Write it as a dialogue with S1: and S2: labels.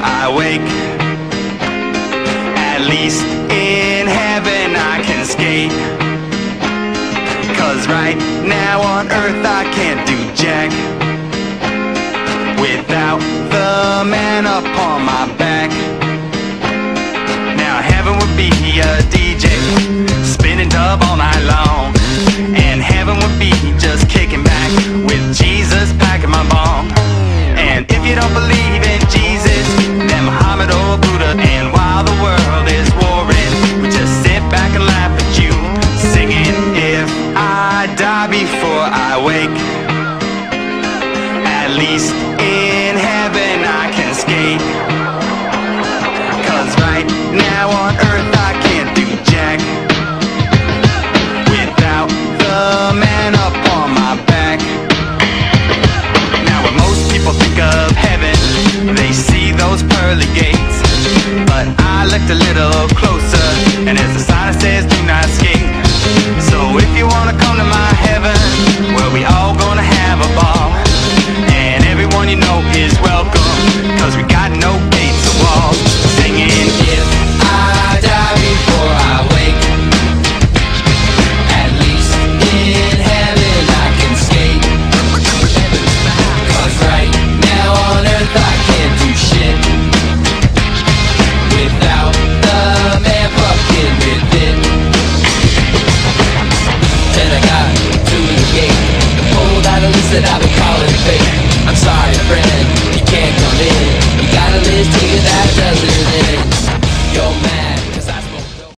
S1: I wake. At least in heaven I can skate. 'Cause right now on earth I can't do jack without the man upon my back. Now heaven would be a